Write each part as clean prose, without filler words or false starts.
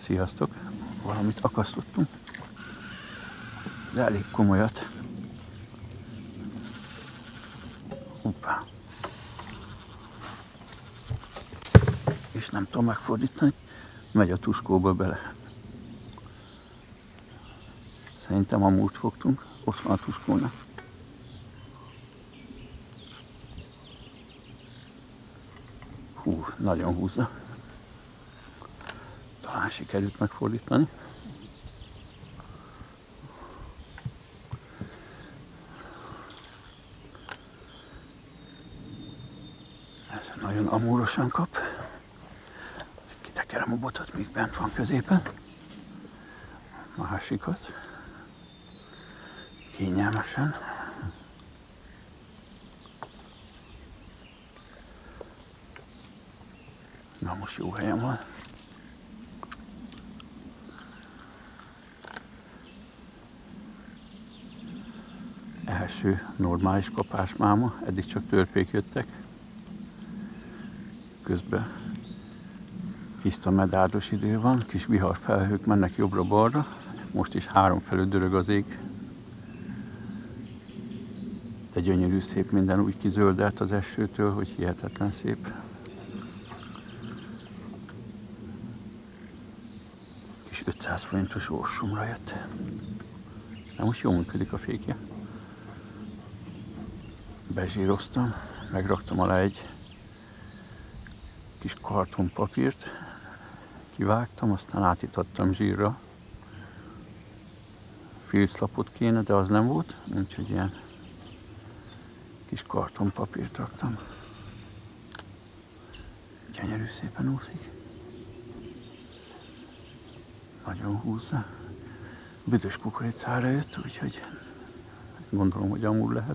Sziasztok! Valamit akasztottunk, de elég komolyat. Hoppá! És nem tudom megfordítani, megy a tuskóba bele. Szerintem amúgy fogtunk, ott van a tuskónak. Hú, nagyon húzza. Talán sikerült megfordítani. Ez nagyon amúrosan kap. Kitekerem a botot, míg bent van középen. Másikat. Kényelmesen. Na most jó helyen van. Első normális kapás máma, eddig csak törpék jöttek. Közben tiszta medárdos idő van, kis viharfelhők mennek jobbra-balra. Most is három felől dörög az ég. De gyönyörű szép, minden úgy kizöldelt az esőtől, hogy hihetetlen szép. Kis 500 forintos orsumra jött. De most jól működik a fékje. Bezsíroztam, megraktam alá egy kis kartonpapírt, kivágtam, aztán átítattam zsírra. Filclapot kéne, de az nem volt, úgyhogy ilyen kis kartonpapírt raktam. Gyönyörű szépen úszik. Nagyon húzza. Büdös kukoricára jött, úgyhogy gondolom, hogy amúgy lehet.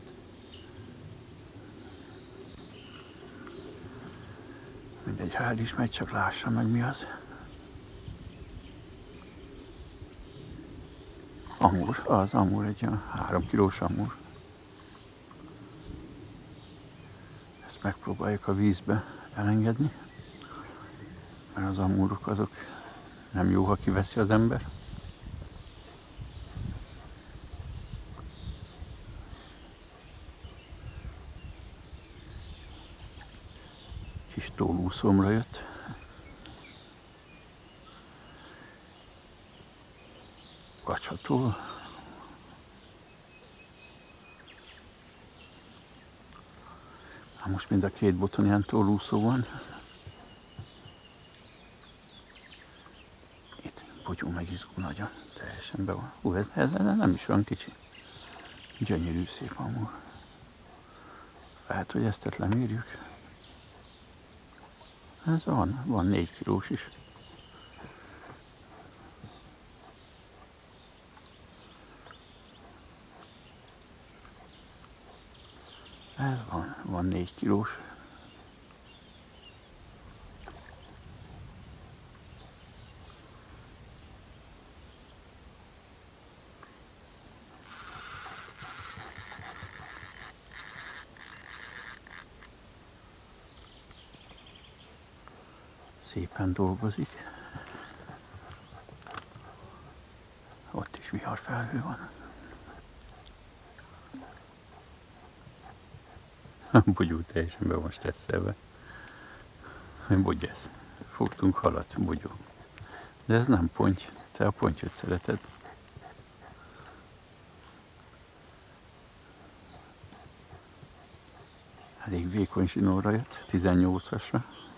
Mindegy, ha el is megy, csak lássam meg mi az. Amúr, az amúr, egy olyan 3 kilós amúr. Ezt megpróbáljuk a vízbe elengedni, mert az amúrok azok nem jó, ha kiveszi az ember. Kis tólúszomra jött. Kacsatól. Most mind a két boton ilyen tólúszó van. Itt bogyó megizgul nagyon, teljesen be van. Hú, ez nem is olyan kicsi. Gyönyörű szép amúr. Lehet, hogy ezt lemérjük. Ez van 4 kilós is. Ez van 4 kilós. Szépen dolgozik. Ott is viharfelhő van. A bogyó teljesen be van stresszelve. Bogy ez. Fogtunk halat, bogyó. De ez nem ponty. Te a pontyot szereted. Elég vékony zsinórra jött, 18-asra.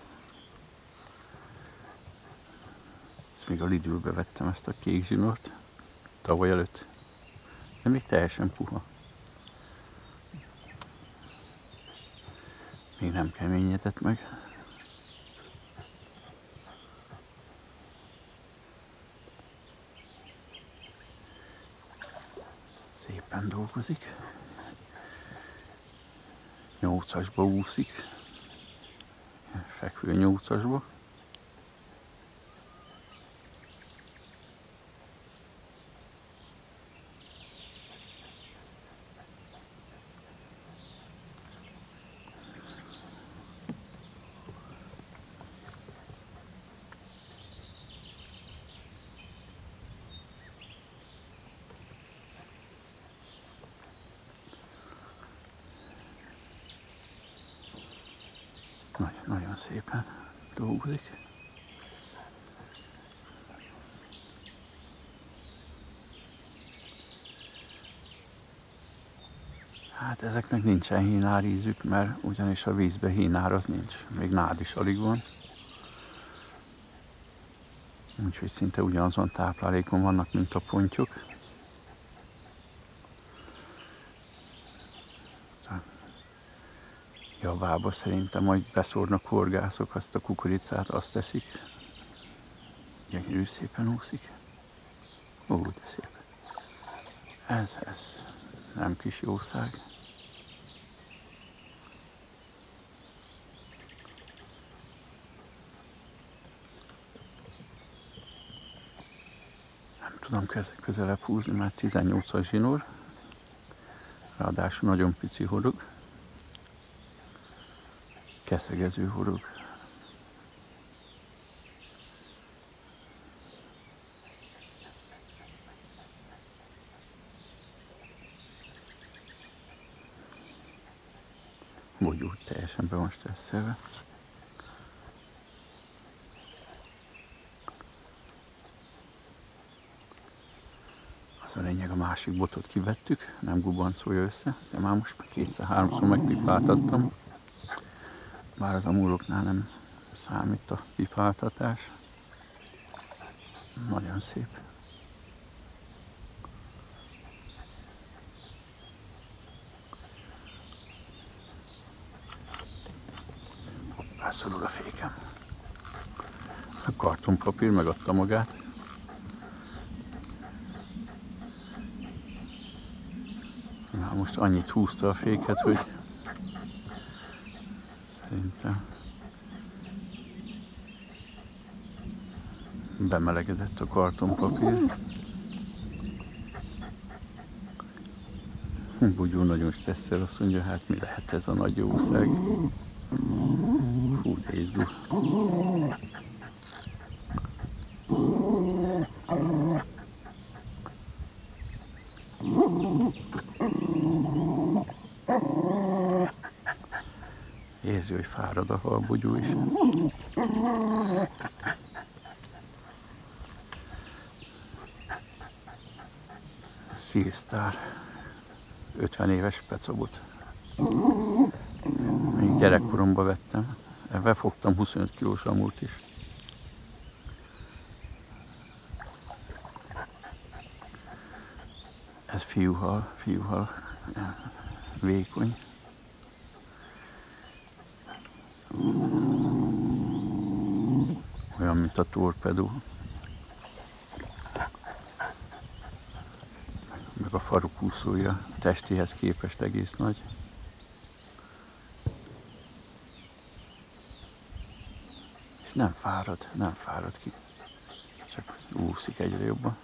Ezt még a Lidlbe vettem, ezt a kék zsinort. Tavaly előtt. De még teljesen puha. Még nem keményedett meg. Szépen dolgozik. 8-asba úszik. Fekvő 8-asba. Nagyon szépen dolgozik. Hát ezeknek nincsen hínárízük, mert ugyanis a vízbe hínár az nincs. Még nád is alig van. Úgyhogy szinte ugyanazon táplálékon vannak, mint a pontyok. Javába szerintem majd beszórnak horgászok, azt a kukoricát, azt teszik. Gyönyörű szépen úszik. Ó, de szép. Ez nem kis jószág. Nem tudom közelebb húzni, mert 18-as zsinór. Ráadásul nagyon pici horog. Keszegező horog. Bogyó teljesen be van stresszelve. Az a lényeg, a másik botot kivettük, nem gubancolja össze, de már most kétszer-háromszor megpipáltattam. Bár az amúroknál nem számít a pipáltatás. Nagyon szép. Rászorul a fékem. A kartonpapír megadta magát. Na, most annyit húzta a féket, hogy szerintem bemelegedett a kartonpapír. Bugyó nagyon stresszel, azt mondja, hát mi lehet ez a nagy jószág. Fú, de izgul. Érzi, hogy fárad a halbugyó is. Sealstar 50 éves pecabot. Még gyerekkoromban vettem. Ebben fogtam 25 kilós amúrt is. Ez fiúhal vékony. Olyan, mint a torpedó. Meg a farokúszója testéhez képest egész nagy. És nem fárad ki. Csak úszik egyre jobban.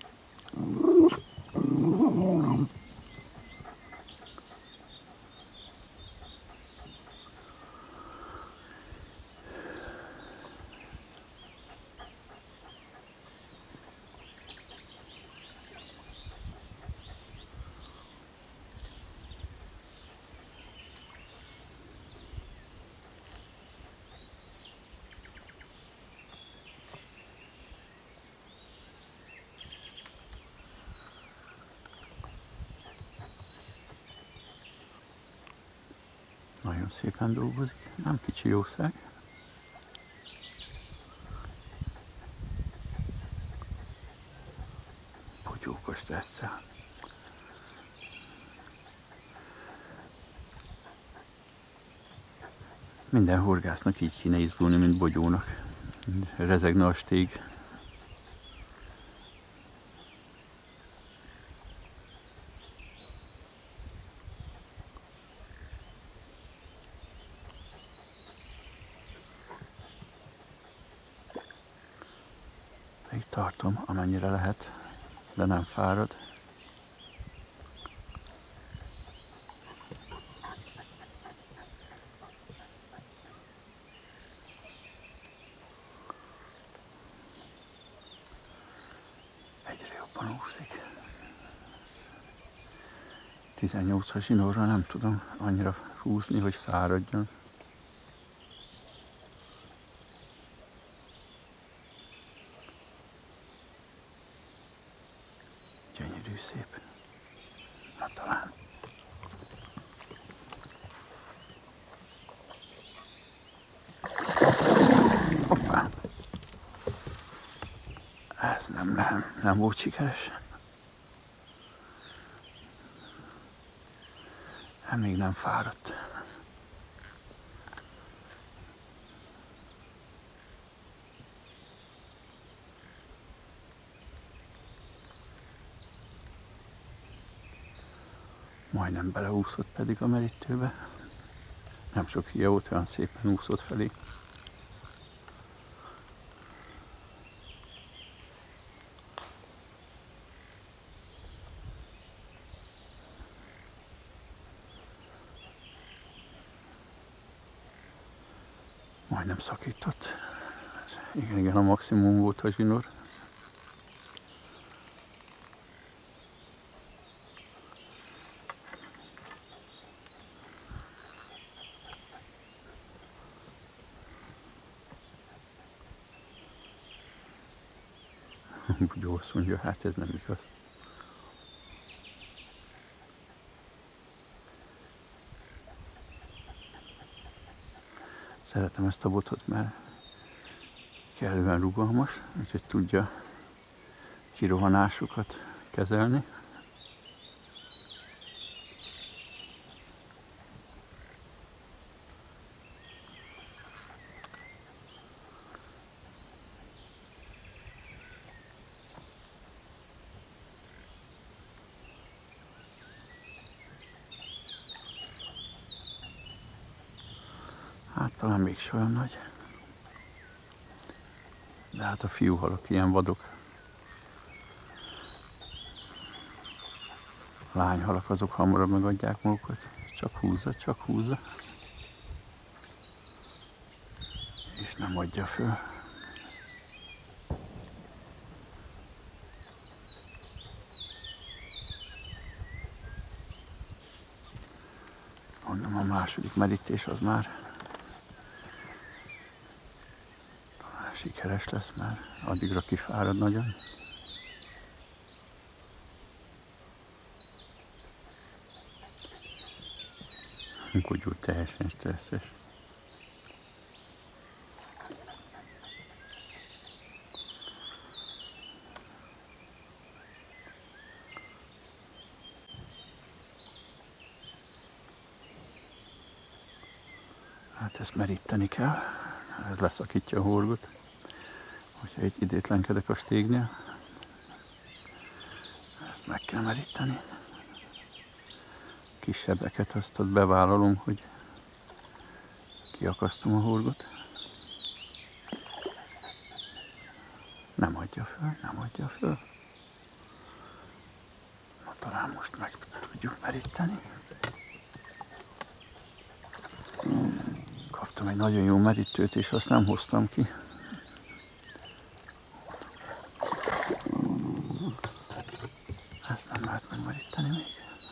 Nagyon szépen dolgozik, nem kicsi jószág. Bogyókos stresszel. Minden horgásznak így kéne izgulni, mint bogyónak. Rezegne a stég. Még tartom, amennyire lehet, de nem fárad. Egyre jobban úszik. 18-as zsinórra nem tudom annyira húzni, hogy fáradjon. Gyönyörű szép. Na talán. Hoppá! Ez nem volt sikeres. Még nem fáradt. Majdnem beleúszott pedig a merítőbe. Nem sok hülye volt, olyan szépen úszott felé. Majdnem szakított. Igen, a maximum volt a zsinór. Bugyó azt mondja, hát ez nem igaz. Szeretem ezt a botot, mert kellően rugalmas, úgyhogy tudja kirohanásokat kezelni. Hát talán mégse olyan nagy. De hát a fiúhalak ilyen vadok. Lányhalak azok hamarabb megadják magukat. Csak húzza. És nem adja föl. Mondom, a második merítés az már sikeres lesz, mert addigra kifárad nagyon. Kutyú teljesen stresszes. Hát ezt meríteni kell, ez leszakítja a horgot. Hogyha egy idétlenkedek a stégnél, ezt meg kell meríteni. Kisebbeket azt ott bevállalom, hogy kiakasztom a horgot. Nem adja föl. Na talán most meg tudjuk meríteni. Kaptam egy nagyon jó merítőt, és azt nem hoztam ki. Ezt nem lehet megmeríteni még.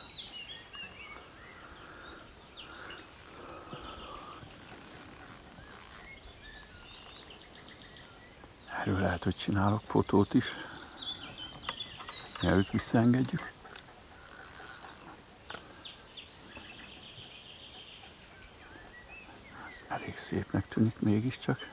Erről lehet, hogy csinálok fotót is. Mielőtt visszaengedjük. Ez elég szépnek tűnik mégiscsak.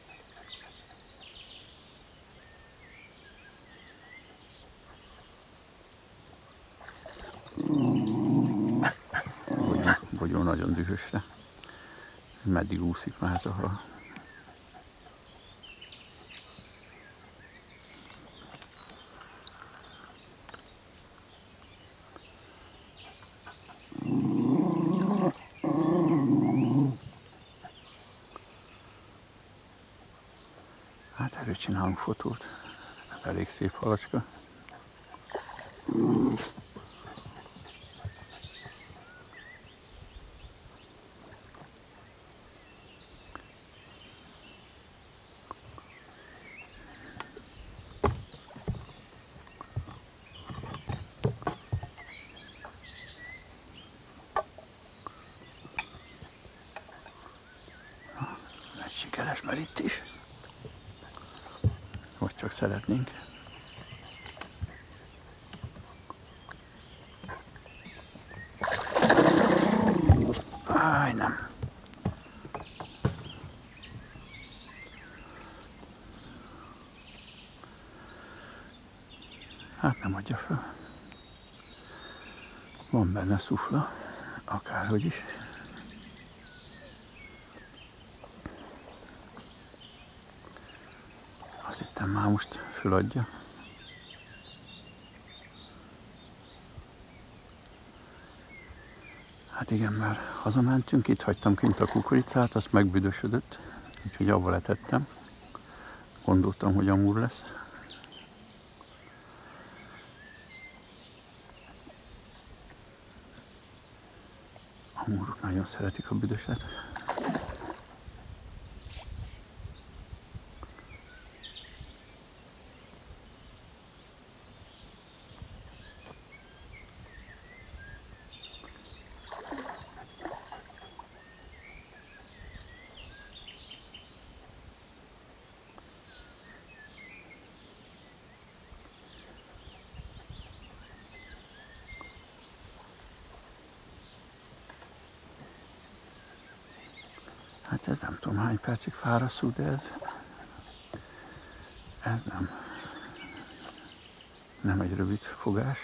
Bogyó nagyon dühösre. Meddig úszik már ez a hal. Hát erről csinálunk fotót. Ez elég szép halacska. Egy sikeres merítés. Vagy csak szeretnénk. Hát nem adja fel. Van benne szufla, akárhogy is. Azt hittem már most föladja. Hát igen, már hazamentünk, itt hagytam kint a kukoricát, azt megbüdösödött, úgyhogy abba letettem. Gondoltam, hogy amúr lesz. Amúrok nagyon szeretik a büdöset. Hát ez nem tudom hány percig fárasztó, de ez nem egy rövid fogás.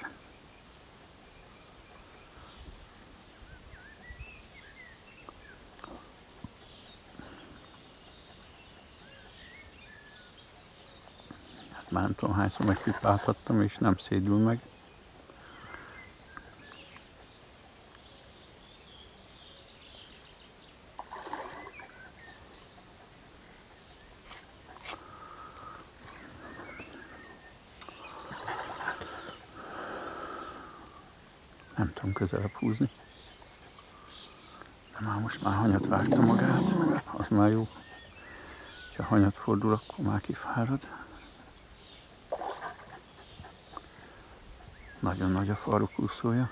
Hát már nem tudom hányszor megpipáltattam, és nem szédül meg. Nem tudom közelebb húzni. De most már hanyat vágta magát, az már jó. Ha hanyat fordul, akkor már kifárad. Nagyon nagy a farokúszója.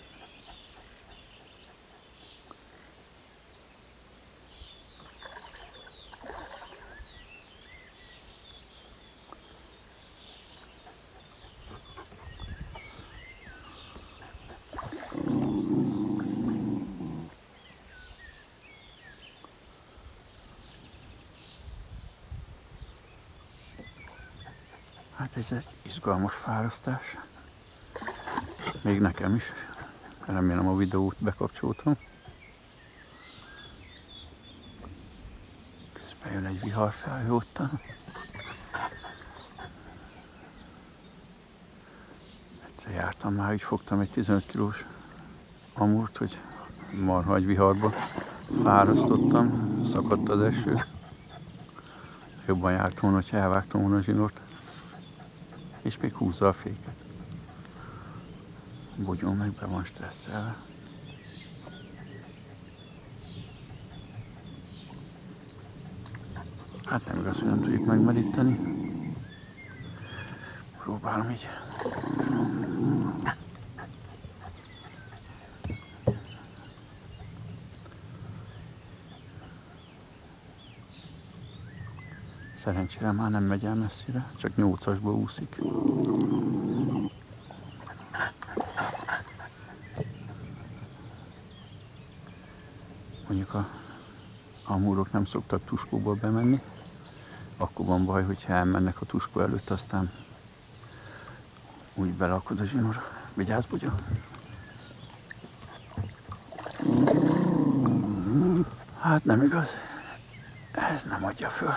Hát ez egy izgalmas fárasztás. Még nekem is. Remélem a videót bekapcsoltam. Közben jön egy viharfelhő ottan. Egyszer jártam már, így fogtam egy 15 kilós amúrt, hogy marha egy viharba fárasztottam, szakadt az eső. Jobban jártam volna, hogyha elvágtam volna a zsinort. És még húzza a féket. Bogyó meg be van stresszelve. Hát nem igaz, hogy nem tudjuk megmeríteni. Próbálom így. Szerencsére már nem megy el messzire, csak 8-asba úszik. Mondjuk a amúrok nem szoktak tuskóba bemenni. Akkor van baj, hogyha elmennek a tuskó előtt, aztán úgy belakod a zsinóra. Vigyázz, Bugya! Hát nem igaz. Ez nem adja föl.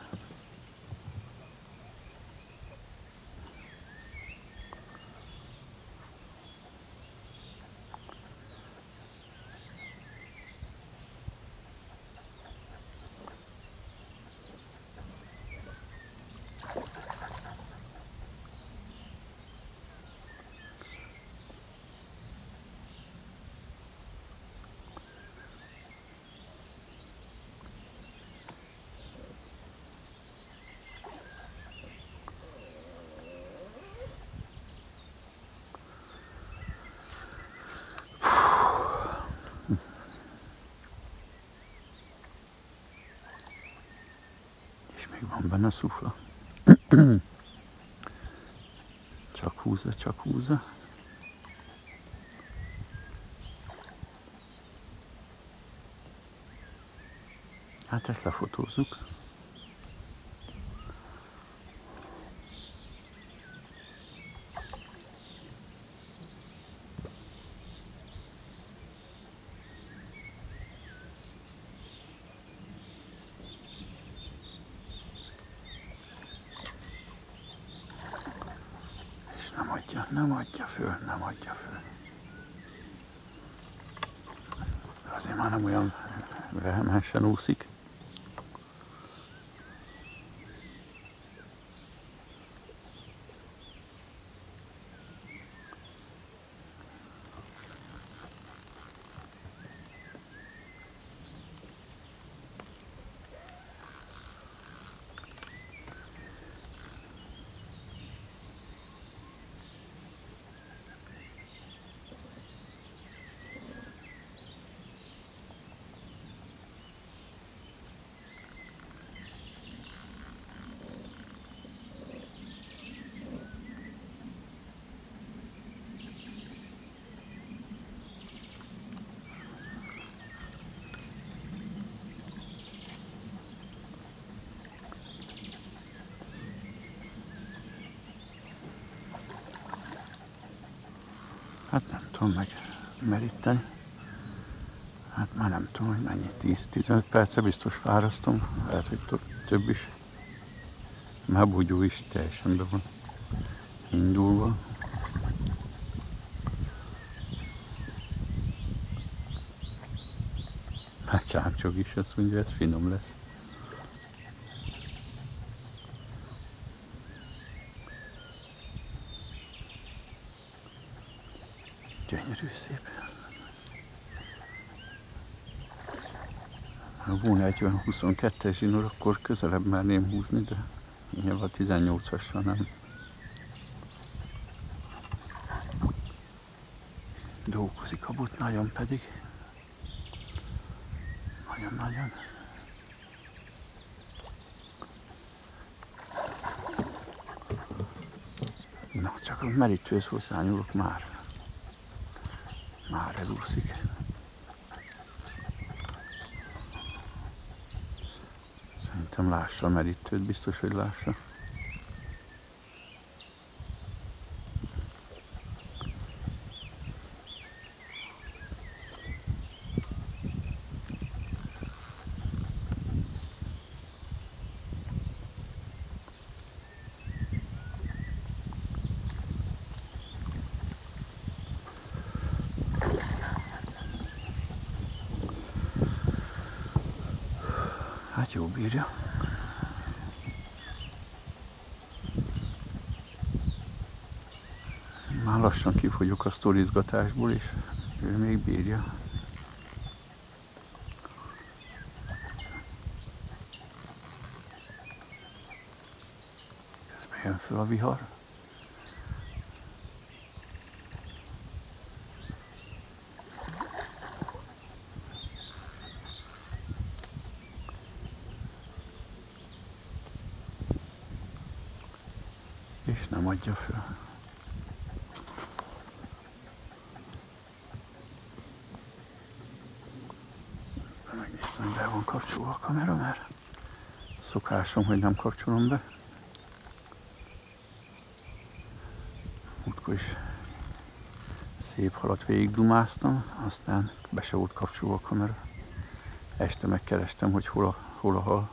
Van benne szufla. Csak húzza, csak húzza. Hát ezt lefotózzuk. nem adja föl, nem adja föl. Azért már nem olyan vehemensen úszik. Hát nem tudom megmeríteni. Hát már nem tudom, hogy mennyi. 10-15 perce biztos fárasztom. Lehet, hogy több is. Már bugyó is teljesen be van indulva. Hát csámcsog is, azt mondja, ez finom lesz. Gyönyörű szép. Ha volna egy olyan 22-es zsinór, akkor közelebb merném húzni, de nyilván 18-assal nem. Dolgozik a bot, nagyon pedig. Nagyon-nagyon. Na, csak a merítőhöz hozzányúlok már. Már elúszik. Szerintem lássa a merítőt, biztos, hogy lássa. Hát jó bírja. Már lassan kifogyok a sztorizgatásból, és ő még bírja. Közben jön föl a vihar. És nem adja föl. Megnéztem, hogy be van kapcsolva a kamera, mert szokásom, hogy nem kapcsolom be. Múltkor is szép halat végigdumáztam, aztán be se volt kapcsolva a kamera. Este megkerestem, hogy hol a hal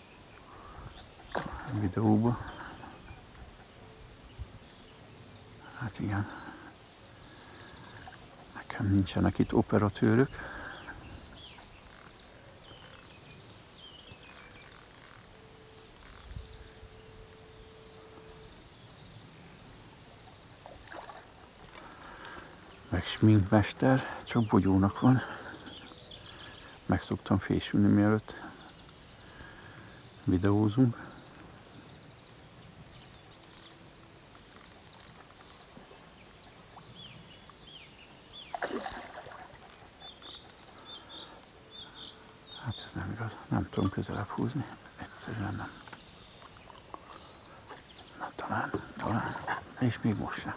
a videóba. Hát igen, nekem nincsenek itt operatőrök. Meg sminkmester, csak bogyónak van. Meg szoktam fésülni, mielőtt videózunk. Hát ez nem igaz, nem tudom közelebb húzni, egyszerűen nem. Na talán, és még most sem.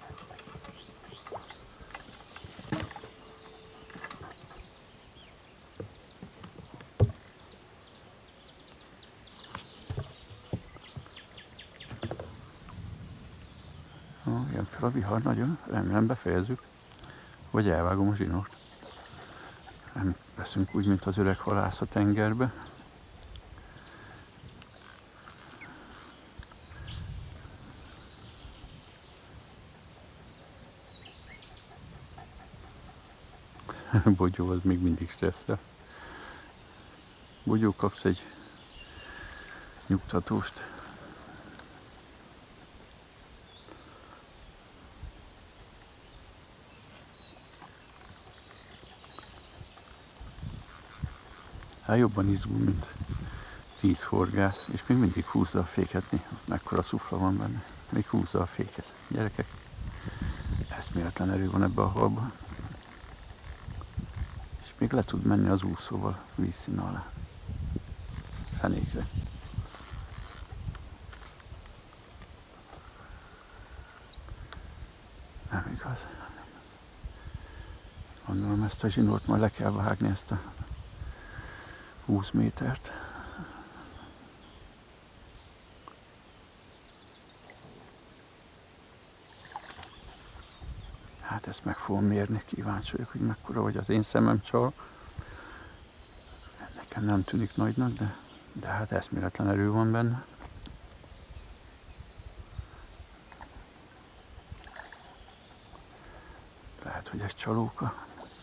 Jön fel a vihar nagyon, remélem befejezzük, vagy elvágom a zsinort. Nem leszünk úgy, mint az öreg halász a tengerbe. Bogyó az még mindig stresszel. Bogyó, kapsz egy nyugtatóst. Hát jobban izgul, mint 10 horgász, és még mindig húzza a féket, mekkora szufla van benne. Még húzza a féket. Gyerekek, eszméletlen erő van ebbe a halba. És még le tud menni az úszóval vízszín alá. Fenékre. Nem igaz. Gondolom, ezt a zsinórt majd le kell vágni, ezt a 20 métert. Hát ezt meg fogom mérni, kíváncsi vagyok, hogy mekkora, vagy az én szemem csal. Nekem nem tűnik nagynak, de hát eszméletlen erő van benne. Lehet, hogy ez csalóka.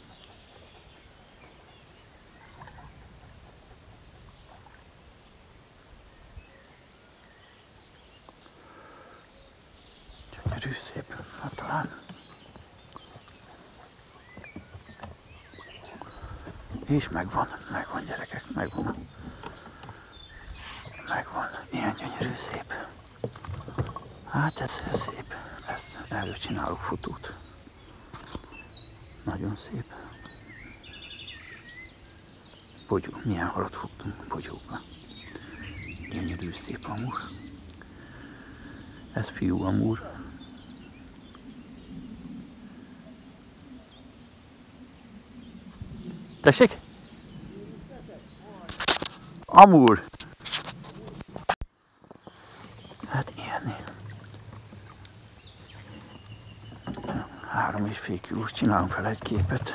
Gyönyörű, szép. Hát talán. És megvan gyerekek, megvan. Megvan, ilyen gyönyörű, szép. Hát ez szép. Erről csinálok fotót. Nagyon szép. Bogyó, milyen halat fogtunk bogyóba. Gyönyörű, szép amúr. Ez fiú amúr. Tessék? Amúr. Hát ilyen. 3,5 kilós, csinálunk fel egy képet.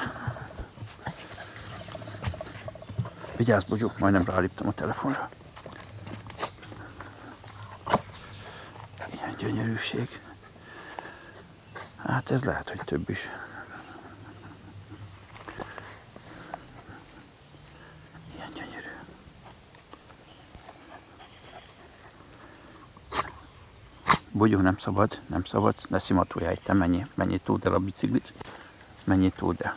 Vigyázz, Bogyó, majdnem ráléptem a telefonra. Ilyen gyönyörűség. Hát ez lehet, hogy több is. Ilyen gyönyörű. Bogyó, nem szabad, ne szimatolják, te menjél tód el a biciklit. Menjél tód el.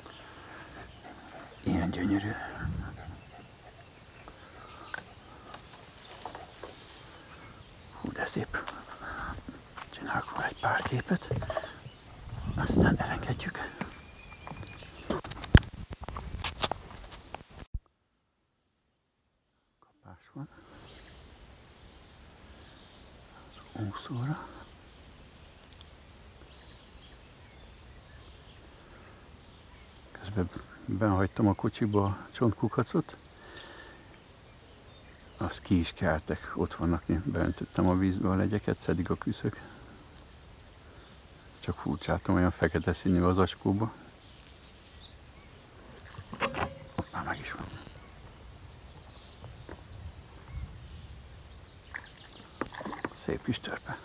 Ilyen gyönyörű. Hú, de szép. Csinálok vele egy pár képet. Aztán elengedjük. Kapás van. Az úszóra. Közben benhagytam a kocsiba a csontkukacot. Azt ki is keltek, ott vannak, beöntöttem a vízbe a legyeket, szedik a küszök. Csak furcsáltam, olyan fekete színű az acskóba. Már meg is van. Szép kis törpe.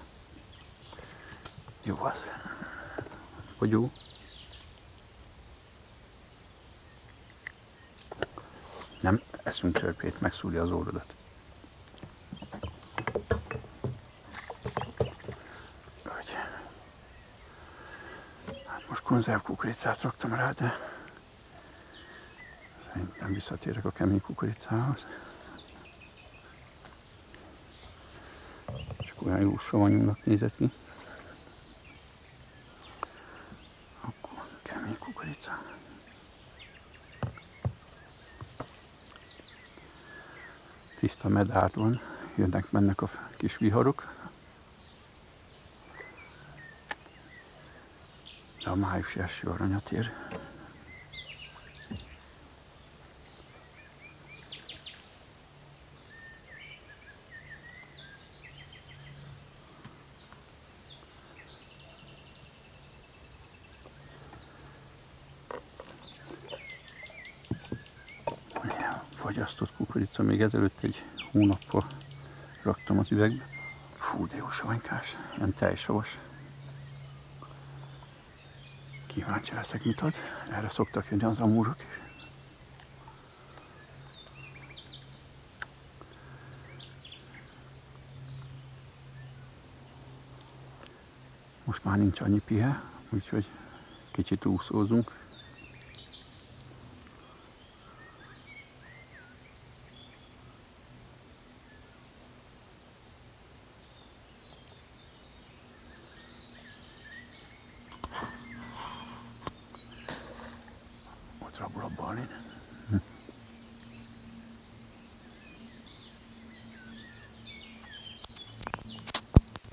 Jó az. Bogyó. Nem eszünk törpét, megszúrja az órodat. Hát most konzervkukoricát raktam rá, de szerintem visszatérek a kemény kukoricához. Csak olyan jó savanyúnak nézett ki. Akkor kemény kukorica. Tiszta medár van, jönnek-mennek a kis viharok. De a május első aranyat ér. Fagyasztott kukorica, még ezelőtt egy hónappal raktam az üvegbe. Fú, de jó savanykás, ilyen tejsavas. Kíváncsi leszek, mit ad. Erre szoktak jönni az amúrok is. Most már nincs annyi pihe, úgyhogy kicsit úszózunk. Ott rabol a balin.